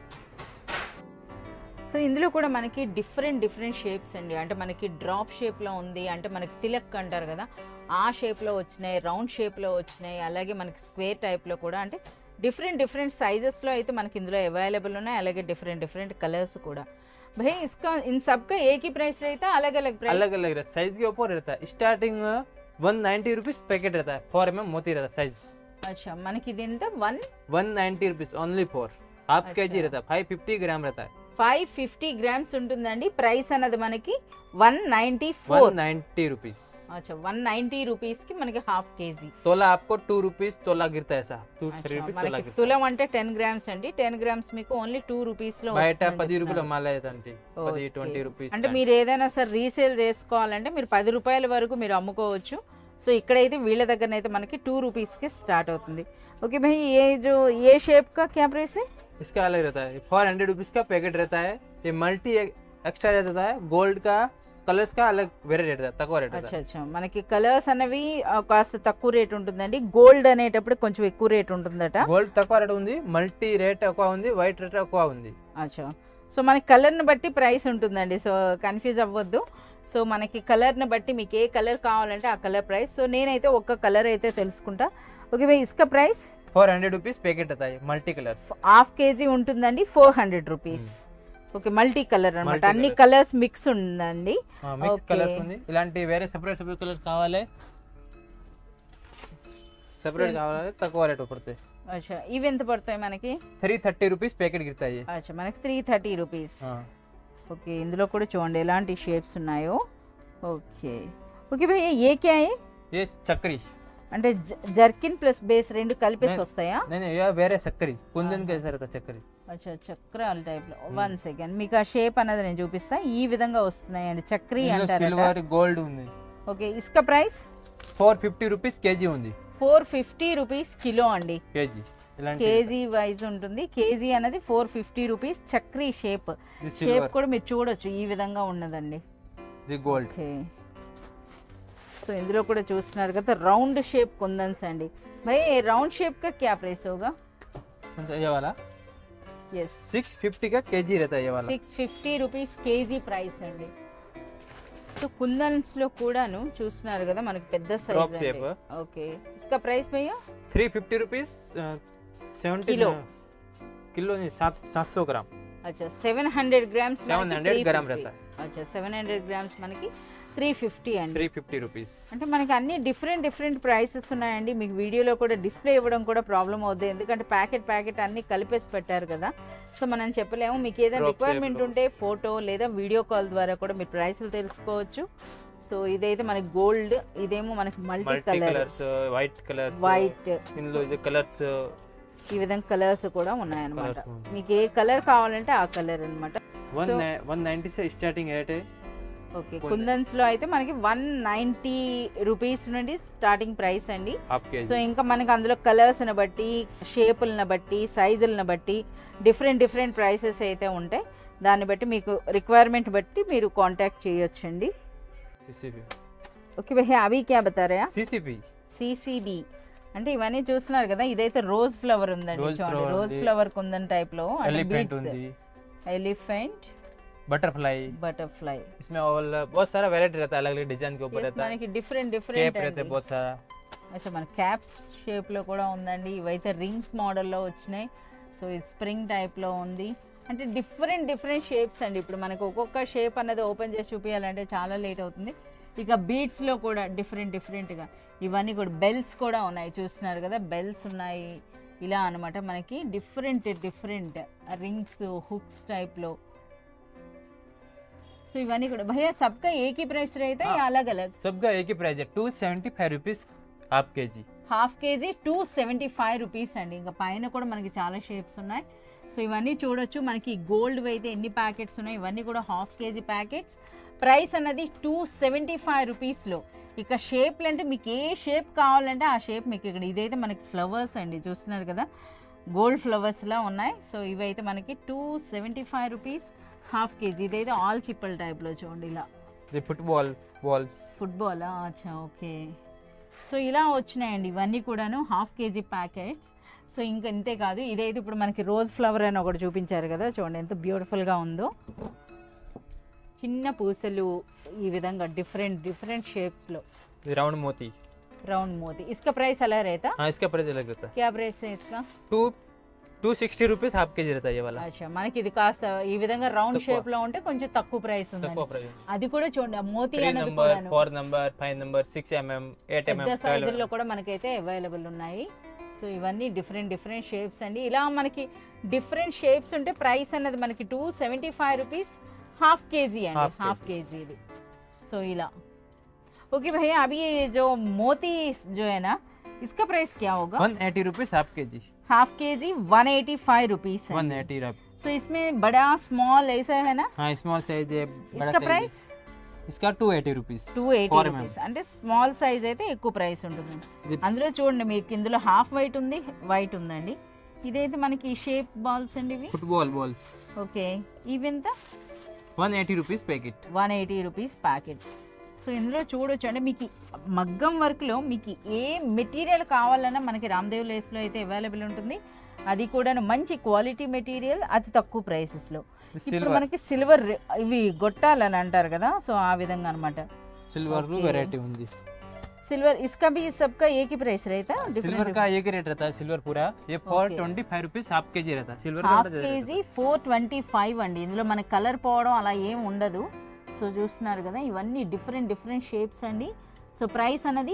సో ఇందులో కూడా మనకి డిఫరెంట్ షేప్స్ అండి. అంటే మనకి డ్రాప్ షేప్లో ఉంది, అంటే మనకి తిలక్ అంటారు కదా ఆ షేప్లో వచ్చినాయి, రౌండ్ షేప్లో వచ్చినాయి, అలాగే మనకి స్క్వేర్ టైప్లో కూడా, అంటే డిఫరెంట్ సైజెస్లో అయితే మనకి ఇందులో అవైలబుల్ ఉన్నాయి, అలాగే డిఫరెంట్ కలర్స్ కూడా. भाई इसका इन सब का एक ही प्राइस रहता है, अलग अलग प्राइस? अलग अलग रहता है, साइज के ऊपर रहता है. स्टार्टिंग 190 रुपीस पैकेट रहता है. 4 mm मोती रहता है साइज. अच्छा, మనకి ఇది ఎంత 190 rupees only for half KG रहता है. 550 ग्राम रहता है. 550 గ్రామ్స్ ఉంటుందండి. ప్రైస్ అన్నది మనకి 190 रुपीस. अच्छा, 190 రూపీస్ కి మనకి హాఫ్ కేజీ. तोला आपको 2 रुपीस तोला गिरता है ऐसा. 2-3 रुपीस तोला गिरता है. తులం అంటే 10 గ్రామ్స్ అండి. 10 గ్రామ్స్ మీకు ఓన్లీ 2 రూపీస్ లో బయట 10 రూపాయలు అమ్మాలంటే 10-20 రూపీస్. అంటే మీరు ఏదైనా సరే రీసేల్ చేసుకోవాలంటే మీరు 10 రూపాయల వరకు మీరు అమ్ముకోవచ్చు. సో ఇక్కడైతే వీళ్ళ దగ్గరనైతే మనకి 2 రూపీస్ కి స్టార్ట్ అవుతుంది. ఓకే भाई, ये शेप का क्या प्राइस है? इसका अलग रहता है. 400 रुपीस का पैकेट रहता है. ये मल्टी एक्स्ट्रा रहता है. गोल्ड का కలర్స్ కా అలగ్ వేరే రేట్ తక్కువ రేట్. అచ్చా, మనకి కలర్స్ అనేవి కాస్త తక్కువ రేట్ ఉంటుందండి. గోల్డ్ అనేటప్పుడు కొంచెం ఎక్కువ రేట్ ఉంటుందట. గోల్డ్ తక్కువ రేట్ ఉంది, మల్టీ రేట్ ఎక్కువ ఉంది, వైట్ రేట్ ఎక్కువ ఉంది. అచ్చా, సో మనకి కలర్ని బట్టి ప్రైస్ ఉంటుందండి. సో కన్ఫ్యూజ్ అవ్వద్దు. సో మనకి కలర్ని బట్టి మీకు ఏ కలర్ కావాలంటే ఆ కలర్ ప్రైస్. సో నేనైతే ఒక్క కలర్ అయితే తెలుసుకుంటా. ఓకే भाई, इसका ప్రైస్ 400 रुपीस पैकेट रहता है. मल्टी कलर्स హాఫ్ కేజీ ఉంటుందండి. 400 రూపీస్. ఓకే, మల్టీ కలర్ అన్నమాట. అన్ని కలర్స్ మిక్స్ ఉందండి. మిక్స్ కలర్స్ ఉంది. ఇలాంటి వేరే సెపరేట్ కలర్స్ కావాలి, సెపరేట్ కావాలి తక్కువ రేట్ పడతాయి. అచ్చా, ఇవి ఎంత పడతాయి మనకి? 330 रुपीस पैकेट गिरता है. అచ్చా, మనకి 330 రూపీస్. ఓకే, ఇందులో కూడా చూడండి ఎలాంటి షేప్స్ ఉన్నాయో. ఓకే भाई, ये क्या है? ये चक्री అంటే జర్కిన్ ప్లస్ బేస్ రెండు కలిపేసి వస్తాయా? नहीं ये వేరే చక్రీ. కుందన్ कैसा रहता చక్రీ. అచ్చా, చక్రాల టైప్ లో. 1 సెకండ్ మీకు ఆ షేప్ అనేది నేను చూపిస్తా. ఈ విధంగా వస్తున్నాయండి, చక్రీ అంటారు. సిల్వర్ గోల్డ్ ఉంది. ఓకే, इसका ప్రైస్ 450 रुपीस కేజీ ఉంది. 450 రూపీస్ కిలో అండి. కేజీ కేజీ వైజ్ ఉంటుంది. కేజీ అనేది 450 రూపీస్. చక్రీ షేప్ కూడా మీరు చూడొచ్చు, ఈ విధంగా ఉన్నదండి. గోల్డ్. ఓకే, సో ఇందులో కూడా చూస్తున్నారు కదా రౌండ్ షేప్ కుందన్స్ అండి. भाई राउंड शेप का क्या प्राइस होगा? ये वाला यस 650 का केजी रहता है. ये वाला 650 రూపీస్ కేజీ ప్రైస్ అండి. సో కుందన్స్ లో కూడాను చూస్తున్నారు కదా మనకి పెద్ద సైజ్. ఓకే, इसका प्राइस भैया 350 रुपीस 70 किलो नहीं 700 ग्राम. अच्छा, 700 ग्राम्स 700 ग्राम रहता है. अच्छा, 700 గ్రామ్స్ మనకి 350 అండి. 350 रुपीस. అంటే మనకి అన్ని డిఫరెంట్ ప్రైసెస్ ఉన్నాయండి. మీకు వీడియోలో కూడా డిస్ప్లే ఇవ్వడం కూడా ప్రాబ్లం అవుతుంది, ఎందుకంటే ప్యాకెట్ అన్ని కలిపేసి పెట్టారు కదా. సో మనం చెప్పలేము. మీకు ఏదైనా రిక్వైర్మెంట్ ఉంటే ఫోటో లేదా వీడియో కాల్ ద్వారా కూడా మీరు ప్రైస్లు తెలుసుకోవచ్చు. సో ఇదైతే మనకి గోల్డ్, ఇదేమో మనకి మల్టీ కలర్స్, వైట్ ఇందులో ఇది కలర్స్, ఈ విధంగా కలర్స్ కూడా ఉన్నాయన్నమాట. మీకు ఏ కలర్ కావాలంటే ఆ కలర్ అన్నమాట. 190 से स्टार्टिंग रेट है. ఓకే, కుందన్స్ లో అయితే మనకి 190 రూపీస్ నుండి స్టార్టింగ్ ప్రైస్ అండి. సో ఇంకా మనకి అందులో కలర్స్ని బట్టి, షేపులను బట్టి, సైజులను బట్టి డిఫరెంట్ ప్రైసెస్ అయితే ఉంటాయి. దాన్ని బట్టి మీకు రిక్వైర్మెంట్ బట్టి మీరు కాంటాక్ట్ చేయొచ్చండి. ఓకే భయ్యా, అవి క్యా బతారా? సిసిబి అంటే ఇవన్నీ చూస్తున్నారు కదా, ఇదైతే రోజ్ ఫ్లవర్ ఉందండి. చూడండి, రోజ్ ఫ్లవర్ కుందన్ టైప్ లో. एलिफेंट, बटरफ्लाई इसमें और बहुत सारा वैरायटी रहता है, अलग अलग डिजाइन के ऊपर रहता है. మనకి డిఫరెంట్ कैप रहते हैं बहुत सारा. అచ్చా, మన క్యాప్స్ షేప్ లో కూడా ఉందండి. ఇవైతే రింగ్స్ మోడల్లో వచ్చినాయి. సో ఇది స్ప్రింగ్ టైప్ లో ఉంది. అంటే డిఫరెంట్ షేప్స్ అండి. ఇప్పుడు మనకు ఒక్కొక్క షేప్ అనేది ఓపెన్ చేసి చూపించాలంటే చాలా లేట్ అవుతుంది. ఇక బీడ్స్ లో కూడా డిఫరెంట్గా ఇవన్నీ కూడా బెల్స్ కూడా ఉన్నాయి. చూస్తున్నారు కదా, బెల్స్ ఉన్నాయి. ఇలా అనమాట మనకి డిఫరెంట్ రింగ్స్ హుక్స్ టైప్లో. సో ఇవన్నీ కూడా భయ్యా సబ్కా ఏకీ ప్రైస్ रहता है या अलग अलग? सबका एक ही प्राइस है 275 रुपीस हाफ के जी. హాఫ్ కేజీ 275 రూపీస్ అండి. ఇంకా పైన కూడా మనకి చాలా షేప్స్ ఉన్నాయి. సో ఇవన్నీ చూడొచ్చు. మనకి గోల్డ్ అయితే ఎన్ని ప్యాకెట్స్ ఉన్నాయి, ఇవన్నీ కూడా హాఫ్ కేజీ ప్యాకెట్స్. ప్రైస్ అన్నది 275 రూపీస్లో. ఇక షేప్లు అంటే మీకు ఏ షేప్ కావాలంటే ఆ షేప్ మీకు ఇక్కడ. ఇదైతే మనకి ఫ్లవర్స్ అండి, చూస్తున్నారు కదా గోల్డ్ ఫ్లవర్స్లా ఉన్నాయి. సో ఇవైతే మనకి 275 రూపీస్ హాఫ్ కేజీ. ఇదైతే ఆల్ చిప్పల్ టైప్లో చూడండి ఇలా. ఇది ఫుట్బాల్ బాల్స్. ఫుట్బాలా? అచ్చా ఓకే. సో ఇలా వచ్చినాయండి ఇవన్నీ కూడాను హాఫ్ కేజీ ప్యాకెట్స్. సో ఇంకా ఇంతే కాదు, ఇదైతే ఇప్పుడు మనకి రోజ్ ఫ్లవర్ అని ఒకటి చూపించారు కదా, చూడండి ఎంత బ్యూటిఫుల్గా ఉందో. చిన్న పూసలు ఈ విధంగా డిఫరెంట్ షేప్స్లో. राउंड मोती. राउंड मोती. इसका प्राइस अलग रहता? हाँ इसका प्राइस अलग रहता है. क्या प्राइस है इसका? 260 रुपीस हाफ के जी रहता है ये वाला. అచ్చా మనకి ఇది కాస్త ఈ విధంగా రౌండ్ షేప్ లో ఉంటే కొంచెం తక్కువ ప్రైస్ ఉంది. తక్కువ ప్రైస్. అది కూడా చూడండి మోతీ 3 అనేది నంబర్, కూడా 4 నంబర్, 5 నంబర్, 6 mm, 8 mm పెద్ద సైజుల్లో కూడా మనకైతే అవైలబుల్ ఉన్నాయి. సో ఇవన్నీ డిఫరెంట్ షేప్స్ అండి. ఇలా మనకి డిఫరెంట్ షేప్స్ ఉంటే ప్రైస్ అన్నది మనకి 275 రూపీస్ हाफ केजी है, हाफ केजी. सो इला ओके भैया. अभी ये जो मोती जो है ना, इसका प्राइस क्या होगा? 180 रुपीस हाफ के जी. हाफ केजी 185 रुपीस है. 180 रुपीस. सो इसमें बड़ा स्मॉल ऐसा है ना? हाँ स्मॉल साइज है. इसका प्राइस? इसका 280 रुपीस. 280 రూపీస్ అంటే స్మాల్ సైజ్ అయితే ఎక్కువ ప్రైస్ ఉంటుంది. అందులో చూడండి మీకు ఇందులో హాఫ్ వైట్ ఉంది, వైట్ ఉందండి. ఇదైతే మనకి షేప్ బాల్స్ అండి, ఇవి ఫుట్బాల్ బాల్స్. ఓకే. ఇవి ఎంత? 180 rupees packet. 180 rupees packet. So ఇందులో చూడొచ్చు అంటే మీకు మగ్గం వర్క్లో మీకు ఏ మెటీరియల్ కావాలన్నా మనకి రామ్దేవ్ లేస్లో అయితే అవైలబుల్ ఉంటుంది. అది కూడా మంచి క్వాలిటీ మెటీరియల్, అతి తక్కువ ప్రైసెస్లో. ఇప్పుడు మనకి సిల్వర్ ఇవి గొట్టాలని అంటారు కదా, సో ఆ విధంగా అనమాట. సిల్వర్ వెరైటీ ఉంది. सिल्वर इसका भी सबका एक ही प्राइस रहता है? सिल्वर का एक ही रेट रहता है. सिल्वर पूरा ये 425 रुपीस हाफ केजी रहता है. सिल्वर హాఫ్ కేజీ 425 అండి. ఇందులో మన కలర్ పోవడం అలా ఏం ఉండదు. సో చూస్తున్నారు కదా ఇవన్నీ డిఫరెంట్ షేప్స్ అండి. సో ప్రైస్ అనేది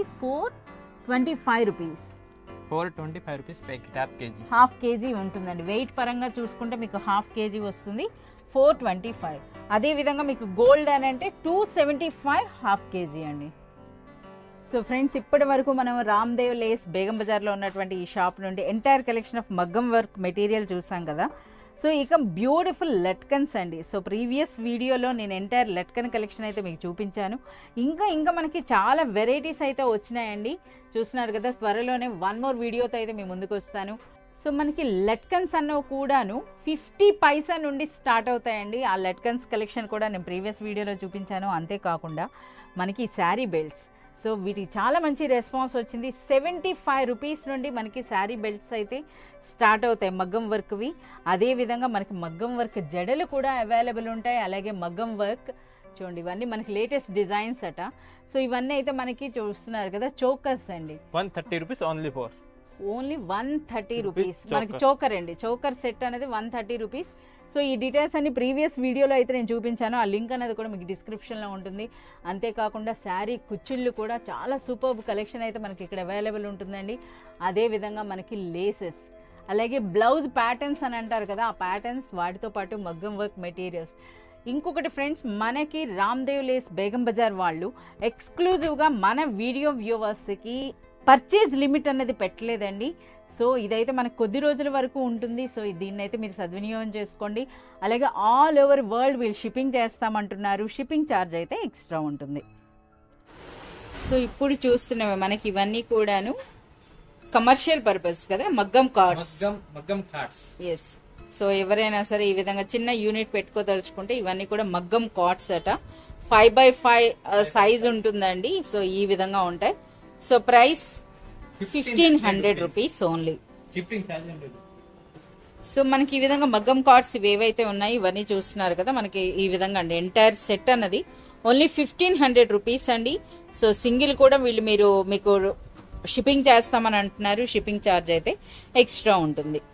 425 rupees. 425 rupees packet half KG. Half KG ఉంటుందండి. వెయిట్ పరంగా చూసుకుంటే మీకు హాఫ్ కేజీ వస్తుంది 425. అదేవిధంగా మీకు గోల్డ్ అని అంటే 275 హాఫ్ కేజీ అండి. సో ఫ్రెండ్స్ ఇప్పటి వరకు మనం రామ్దేవ్ లేస్ బేగం బజార్లో ఉన్నటువంటి ఈ షాప్ నుండి ఎంటైర్ కలెక్షన్ ఆఫ్ మగ్గం వర్క్ మెటీరియల్ చూసాం కదా. సో ఇక బ్యూటిఫుల్ లట్కన్స్ అండి. సో ప్రీవియస్ వీడియోలో నేను ఎంటైర్ లట్కన్ కలెక్షన్ అయితే మీకు చూపించాను. ఇంకా మనకి చాలా వెరైటీస్ అయితే వచ్చినాయండి. చూస్తున్నారు కదా, త్వరలోనే 1 more వీడియోతో అయితే మీ ముందుకు వస్తాను. సో మనకి లట్కన్స్ అన్నవి కూడాను 50 పైసా నుండి స్టార్ట్ అవుతాయండి. ఆ లట్కన్స్ కలెక్షన్ కూడా నేను ప్రీవియస్ వీడియోలో చూపించాను. అంతేకాకుండా మనకి శారీ బెల్ట్స్, సో వీటికి చాలా మంచి రెస్పాన్స్ వచ్చింది. 75 రూపీస్ నుండి మనకి శారీ బెల్ట్స్ అయితే స్టార్ట్ అవుతాయి మగ్గం వర్క్వి. అదేవిధంగా మనకి మగ్గం వర్క్ జడలు కూడా అవైలబుల్ ఉంటాయి. అలాగే మగ్గం వర్క్ చూడండి ఇవన్నీ మనకి లేటెస్ట్ డిజైన్స్ అట. సో ఇవన్నీ అయితే మనకి చూస్తున్నారు కదా చోకర్స్ అండి. 130 रुपीस ఓన్లీ 130 రూపీస్ మనకి చోకర్ అండి. చోకర్ సెట్ అనేది 130 రూపీస్. సో ఈ డీటెయిల్స్ అన్ని ప్రీవియస్ వీడియోలో అయితే నేను చూపించాను. ఆ లింక్ అనేది కూడా మీకు డిస్క్రిప్షన్లో ఉంటుంది. అంతేకాకుండా శారీ కుచ్చిళ్ళు కూడా చాలా సూపర్బ్ కలెక్షన్ అయితే మనకి ఇక్కడ అవైలబుల్ ఉంటుందండి. అదేవిధంగా మనకి లేసెస్, అలాగే బ్లౌజ్ ప్యాటర్న్స్ అని అంటారు కదా, ఆ ప్యాటర్న్స్, వాటితో పాటు మగ్గం వర్క్ మెటీరియల్స్. ఇంకొకటి ఫ్రెండ్స్, మనకి రామ్దేవ్ లేస్ బేగం బజార్ వాళ్ళు ఎక్స్క్లూజివ్గా మన వీడియో వ్యూవర్స్కి పర్చేజ్ లిమిట్ అనేది పెట్టలేదండి. సో ఇదైతే మనకు కొద్ది రోజుల వరకు ఉంటుంది. సో దీన్ని అయితే మీరు సద్వినియోగం చేసుకోండి. అలాగే ఆల్ ఓవర్ వరల్డ్ వీళ్ళు షిప్పింగ్ చేస్తామంటున్నారు. షిప్పింగ్ ఛార్జ్ అయితే ఎక్స్ట్రా ఉంటుంది. సో ఇప్పుడు చూస్తున్నవి మనకి ఇవన్నీ కూడాను కమర్షియల్ పర్పస్ కదా, మగ్గం కార్డ్స్. ఎస్. సో ఎవరైనా సరే ఈ విధంగా చిన్న యూనిట్ పెట్టుకోదలుచుకుంటే ఇవన్నీ కూడా మగ్గం కార్డ్స్ అట. 5x5 సైజ్ ఉంటుందండి. సో ఈ విధంగా ఉంటాయి. So price 1500 rupees only. So మనకి ఈ విధంగా మగ్గం కార్డ్స్ ఇవేవైతే ఉన్నాయి ఇవన్నీ చూస్తున్నారు కదా, మనకి ఈ విధంగా అండి ఎంటైర్ సెట్ అన్నది ఓన్లీ 1500 రూపీస్ అండి. సో సింగిల్ కూడా వీళ్ళు మీకు షిప్పింగ్ చేస్తామని అంటున్నారు. షిప్పింగ్ ఛార్జ్ అయితే ఎక్స్ట్రా ఉంటుంది.